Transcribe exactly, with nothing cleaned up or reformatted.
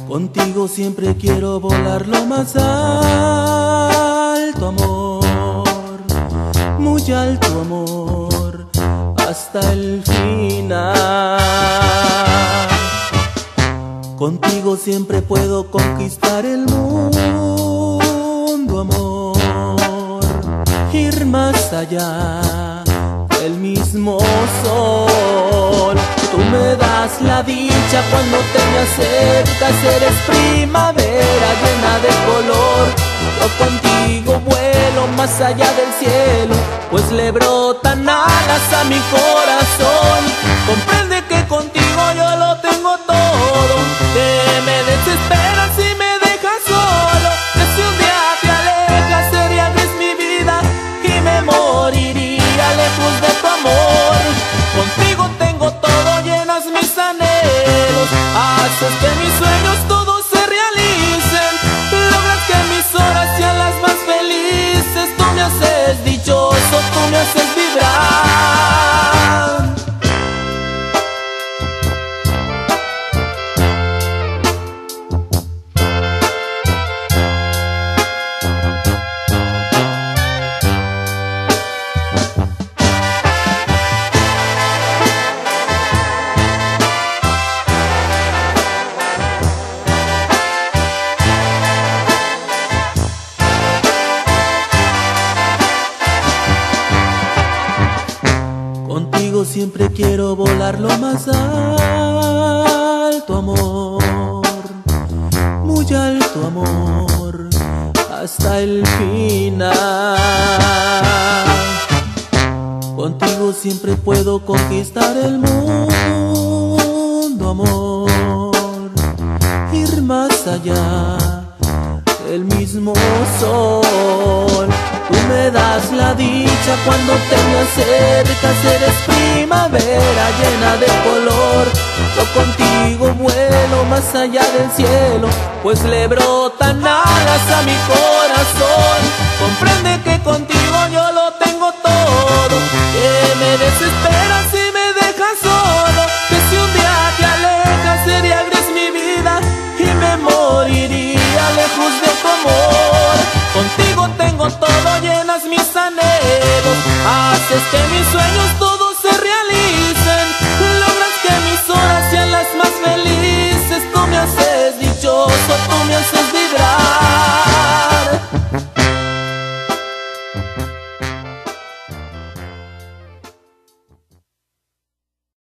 Contigo siempre quiero volar lo más alto, amor, muy alto, amor, hasta el final. Contigo siempre puedo conquistar el mundo, amor, ir más allá del mismo sol. Tú me das la dicha cuando te me acercas, eres primavera llena de color. Yo contigo vuelo más allá del cielo, pues le brotan alas a mi corazón. Comprende que contigo yo lo tengo todo, que me desesperas y me dejas solo, que si un día te alejas sería gris mi vida y me moriría lejos de tu amor. Contigo tengo todo, llenas mis anhelos, haces que mis sueños todos se realicen, logras que mis horas sean las más felices. Tú me haces dichoso, tú me haces vibrar. Contigo siempre quiero volar lo más alto, amor, muy alto, amor, hasta el final. Contigo siempre puedo conquistar el mundo, amor, ir más allá del mismo sol. Tú me das la dicha cuando te me acercas, eres primavera llena de color. Yo contigo vuelo más allá del cielo, pues le brotan alas a mi corazón. Comprende que contigo yo lo tengo todo, que me desesperas y me dejas solo,